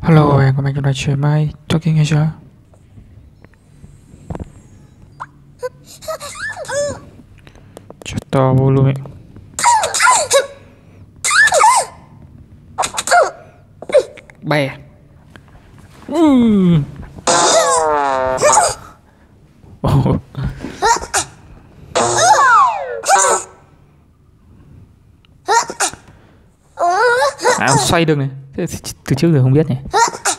Hello, hẹn gặp lại trong đài chơi mai Talking Asia. Cho to volume. Bè. À, xoay được này. Từ trước giờ không biết này.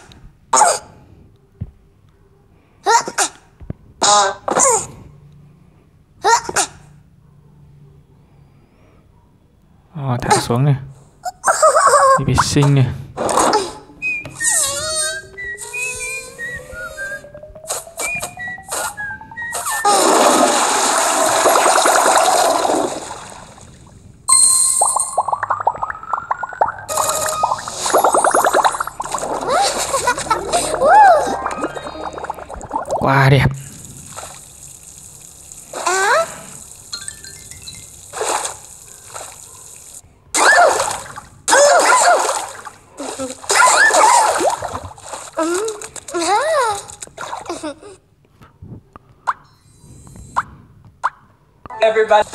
Thả xuống này. Đi vệ sinh này. Wow, đẹp. Everybody.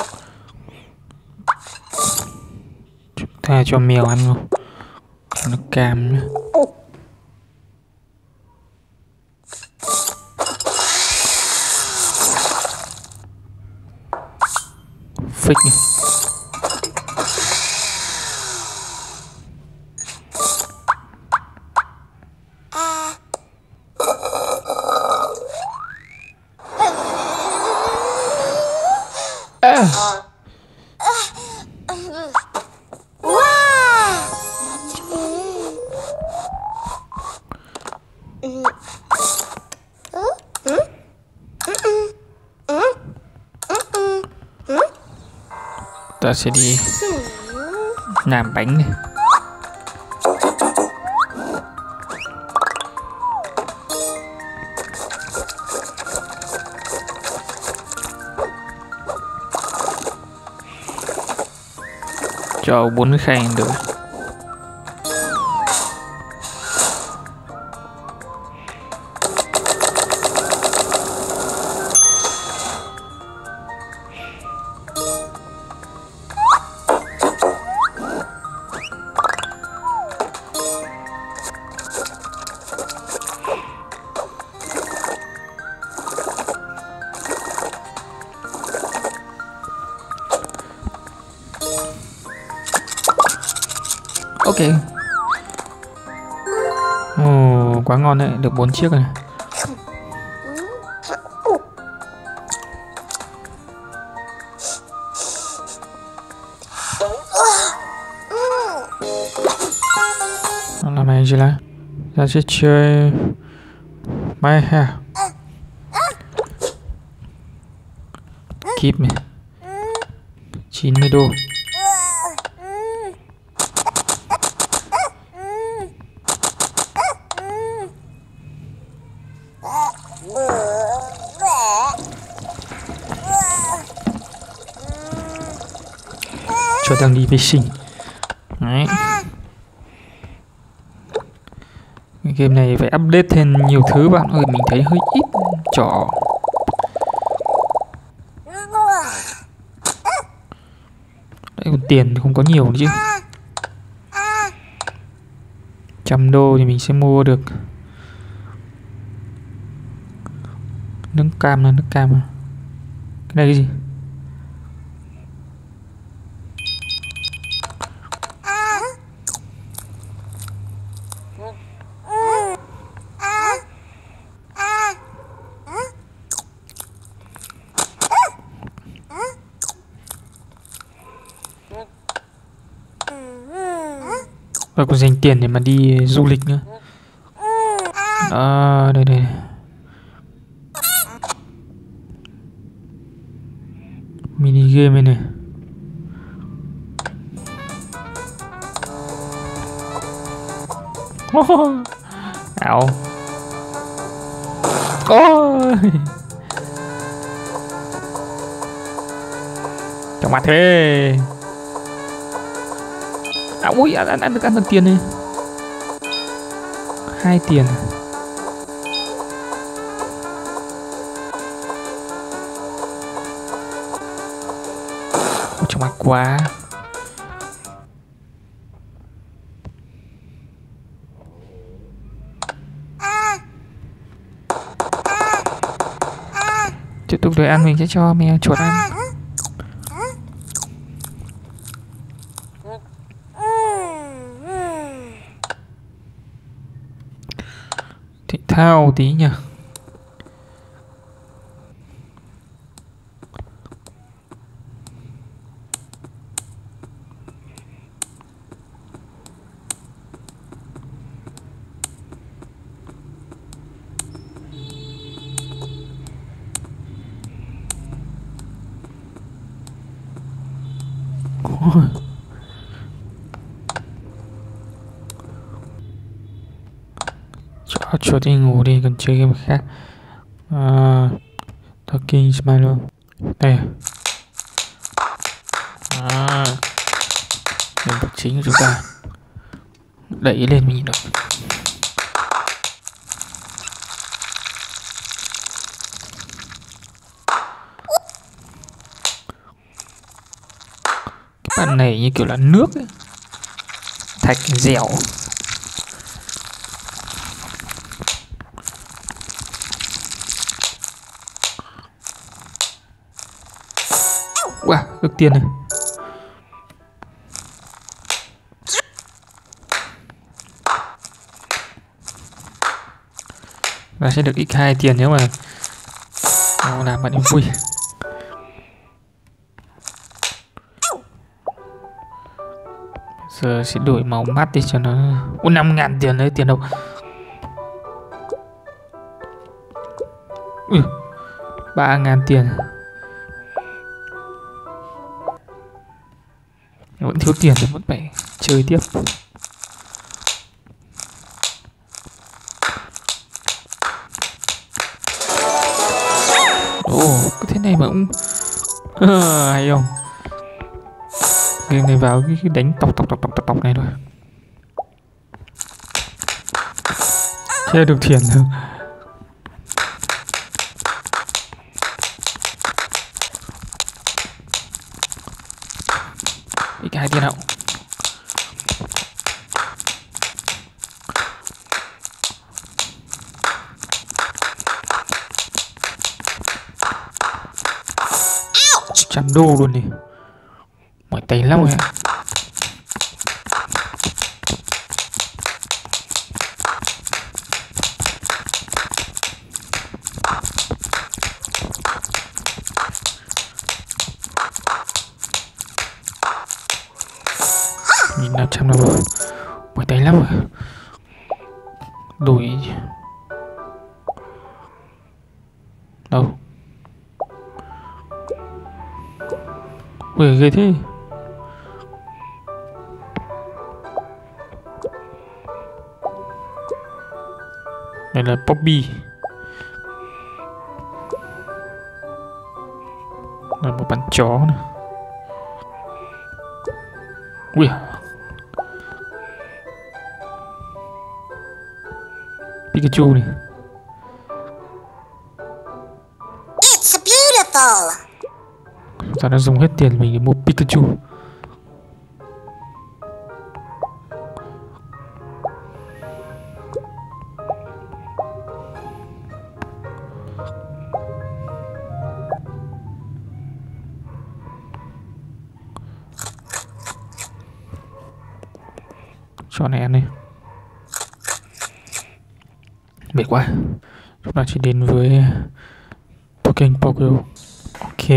Chúng ta cho mèo ăn không? Nó cam nữa. Phích này. Ta sẽ đi làm bánh này. Cho 4 cái khay được. Ok. Ồ, quá ngon đấy, được 4 chiếc này. Làm này gì là ra sẽ chơi máy ha. Keep này 90 đô. Cho đang đi vệ sinh. Đấy. Cái game này phải update thêm nhiều thứ bạn ơi, mình thấy hơi ít trò. Đấy, còn tiền thì không có nhiều nữa chứ. 100 đô thì mình sẽ mua được nước cam là nước cam à. Cái này cái gì? Và còn dành tiền để mà đi du lịch nữa. Đây đây. Mini game này. Ảo. Ôi. Trong mặt thế. Ui, ăn được tiền này. 2 tiền. Trong mắt quá. Tiếp tục đợi ăn, mình sẽ cho mèo chuột ăn. Thể thao tí nhỉ. Cho chuột đi ngủ đi, cần chơi game khác. Talking Smile luôn. Đây. Nhân vật chính của chúng ta. Đẩy lên mình nhìn được. Cái bạn này như kiểu là nước ấy. Thạch dẻo. Wow, được tiền này. Và sẽ được x2 tiền nếu mà làm bạn em vui. Giờ sẽ đổi màu mắt đi cho nó. 5.000 tiền đấy, tiền đâu. 3.000 tiền. Vẫn thiếu tiền thì vẫn phải chơi tiếp. Cái thế này mà cũng hay không? Game này vào cái đánh tọc này thôi. Chơi được tiền thôi. X2 tiền hậu. $100 luôn đi. Mỏi tay lắm rồi ạ. Nhìn 500 rồi. Mỏi tay lắm rồi. Đổi đâu? Ui, ghê thế. Đây là Poppy. Là một bạn chó này. Ui, Pikachu này. It's beautiful. Ta đã dùng hết tiền mình để mua Pikachu. Cho này ăn đi. Mệt quá. Chúng ta chỉ đến với Talking Poco. Ok.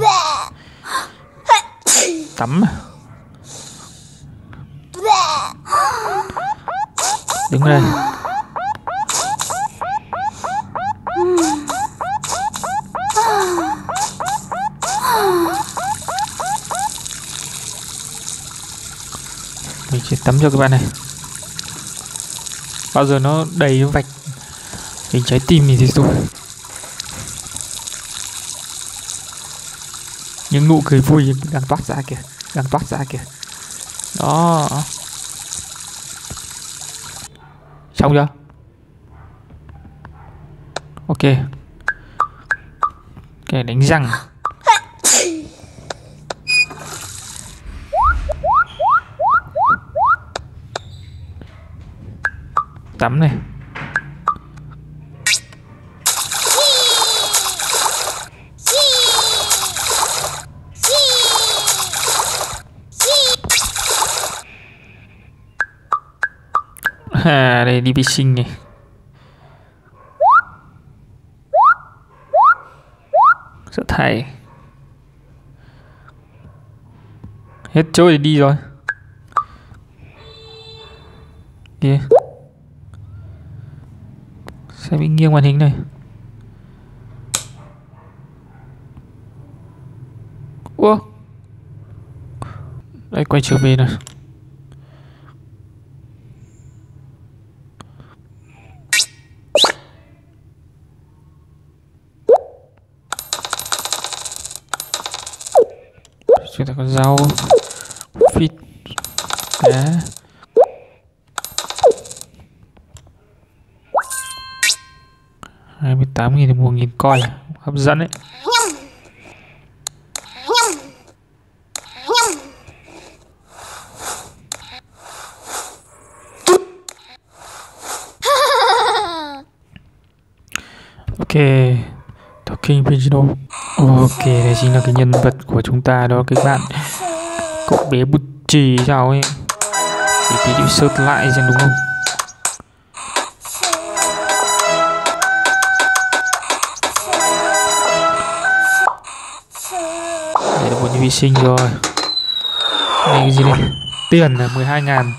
Tắm. Đứng đây. Mình chỉ tắm cho các bạn này. Bao giờ nó đầy vạch hình trái tim thì rồi. Những nụ cười vui đang toát ra kìa. Đang toát ra kìa. Đó. Xong chưa? Ok. Ok, đánh răng. Tắm này. Đây đi vệ sinh này. Sợ thầy. Hết chỗ để đi rồi. Kìa. Sẽ bị nghiêng màn hình này. Ủa. Đây quay trở về này. Chúng ta có rau, vịt, cá. $28.000 thì mua 1.000 coin, hấp dẫn đấy. Ok, Talking Pigeon. Ok, đây chính là cái nhân vật của chúng ta đó các bạn. Cậu bé bút chì sao ấy. Để tí đi search lại xem đúng không. Đây là một vi sinh rồi. Đây cái gì đây? Tiền là 12.000.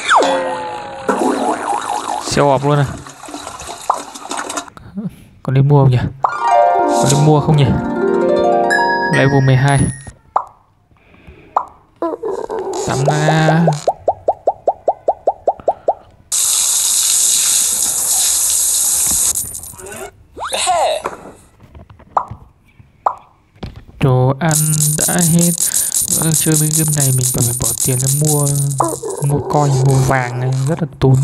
Xeo ọp luôn này. Còn đi mua không nhỉ? Còn đi mua không nhỉ? Level 12. Tắm na. Đồ ăn đã hết. Chơi mấy game này mình phải bỏ tiền ra mua coin, mua vàng này rất là tốn.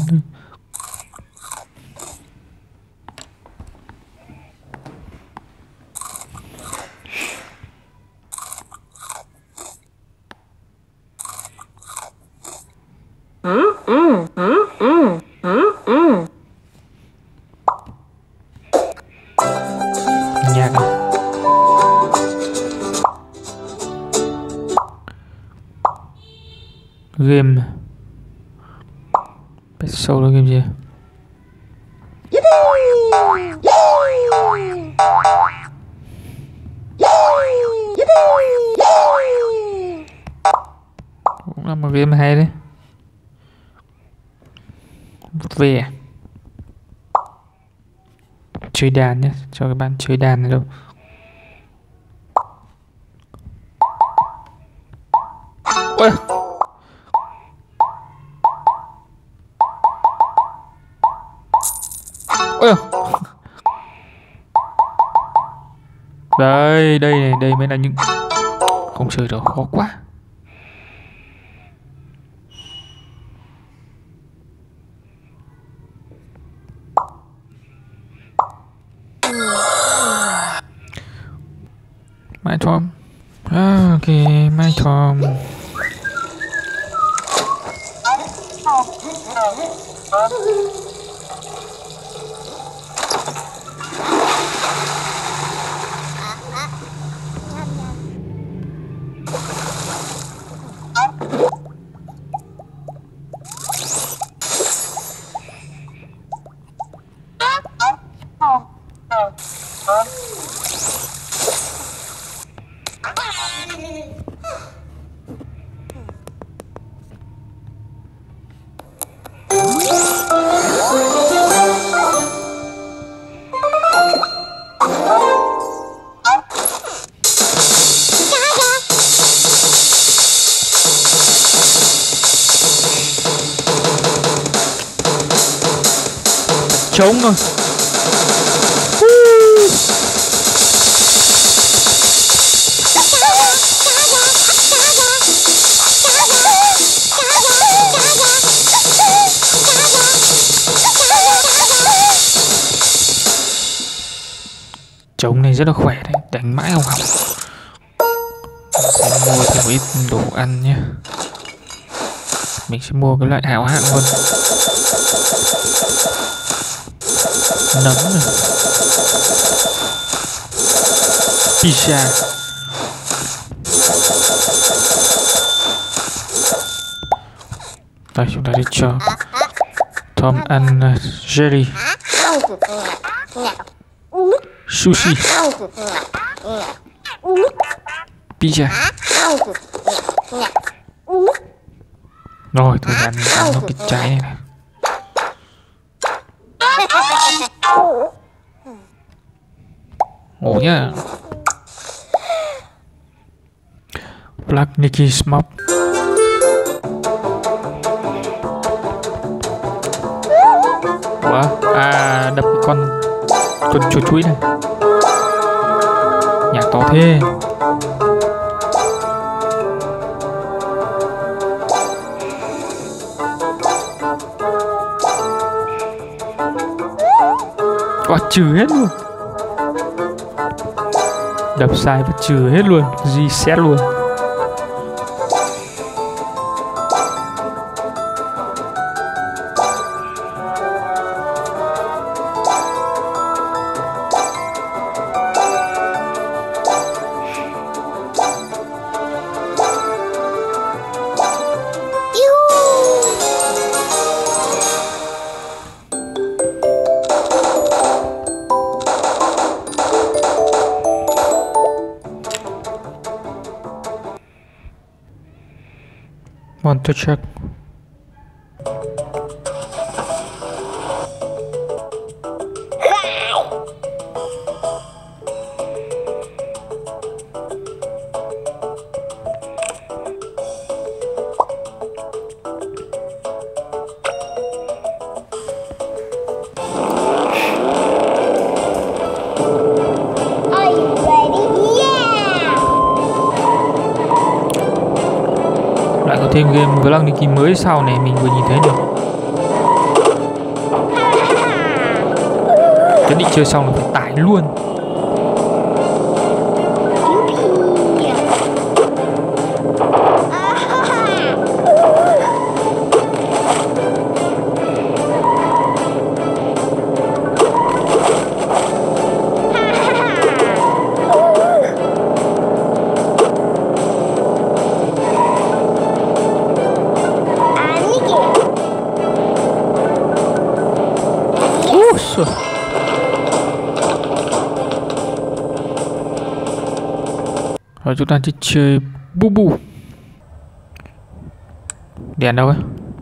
Nhạc này. Game Pet Show là game gì? Cũng là một game hay đấy. Một về chơi đàn nhé, cho các bạn chơi đàn này đâu. Ôi. Ôi. Đây, đây này, đây mới là những không chơi được, khó quá. My Tom. Ok, My Tom. Trống rồi. trống này rất là khỏe đấy, đánh mãi không học. Sẽ mua thêm một ít đồ ăn nhé. Mình sẽ mua cái loại hảo hạng hơn. Nấm này, pizza. Đây chúng ta đi cho Tom ăn jelly, sushi, pizza. Rồi tôi ăn nó bị cháy này, này. Ủa nhá. Black Nicky Smoke. Ủa? À, đập cái con chuột chuối này. Nhạc to thế. Quả trừ hết luôn. Đập sai và trừ hết luôn, reset luôn. Want to check. Thêm game Black Nicky mới sau này mình vừa nhìn thấy được. Cái định chơi xong là phải tải luôn. Rồi chúng ta chỉ chơi bu bu. Đèn đâu ấy?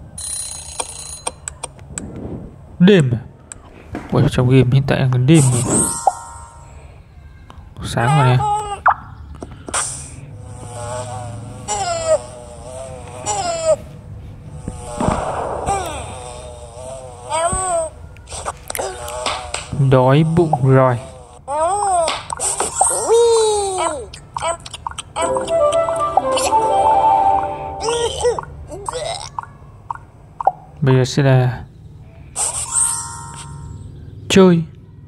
Đêm à? Ui, trong game hiện tại là đêm rồi. Sáng rồi nè. Đói bụng rồi. Bây giờ sẽ là chơi.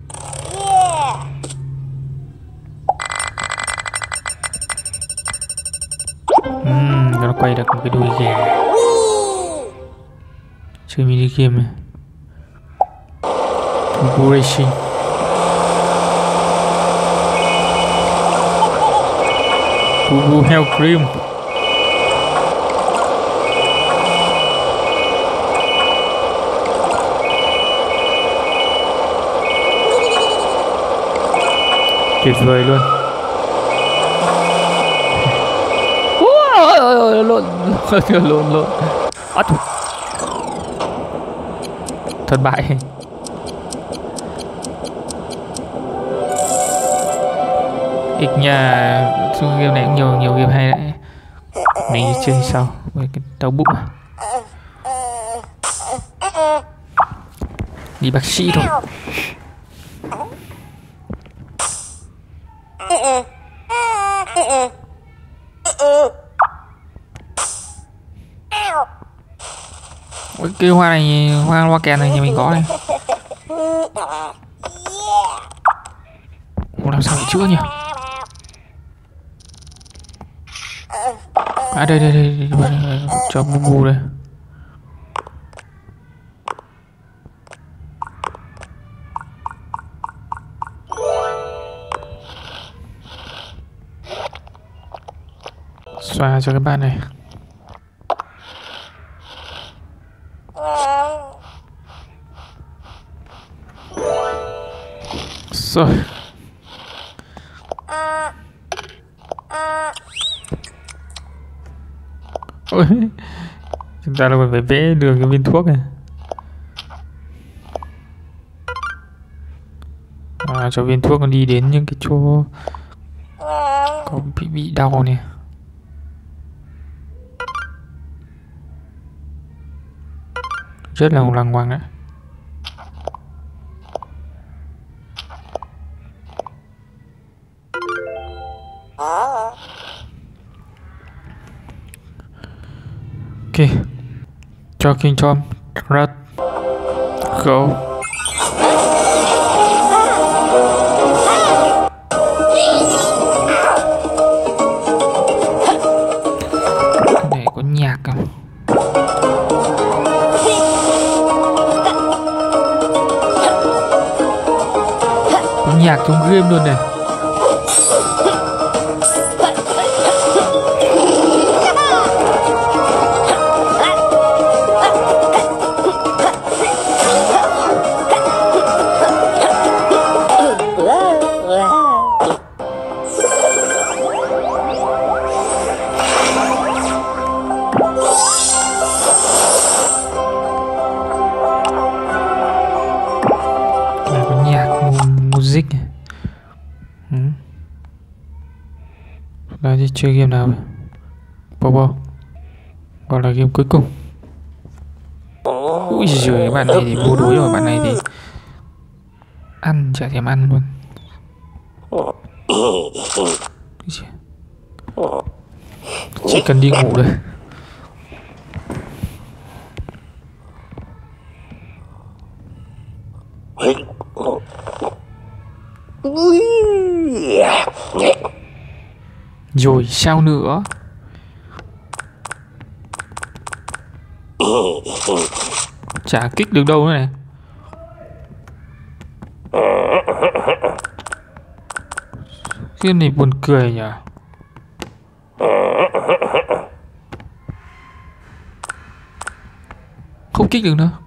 Nó quay được một cái đuôi gà. Chơi mini game này. Racing. Boo Hell Cream. Tuyệt vời luôn. Lộn. Thất bại. Ít nhà chung game này cũng nhiều game hay đấy. Mình chơi sau với cái đau bụng à. Đi bác sĩ thôi. Cái hoa này, hoa kèn này nhà mình có này. Làm sao để chữa nhỉ? À đây, cho Mumu đây. Xoa cho cái bạn này. Rồi. Ôi, chúng ta là còn phải vẽ đường cái viên thuốc này. Cho viên thuốc nó đi đến những cái chỗ có bị đau này. Rất là lằng ngoằng đấy. Ok, cho King Tom Rat go. Để có nhạc không? Có nhạc trong game luôn này. Music này. Là đi chơi game nào vậy? Bobo. Gọi là game cuối cùng. Ui giời, bạn này thì vô đối rồi, bạn này thì ăn chả thèm ăn luôn. Chỉ cần đi ngủ thôi. Rồi sao nữa? Chả kích được đâu nữa này. Cái này buồn cười nhỉ. Không kích được nữa.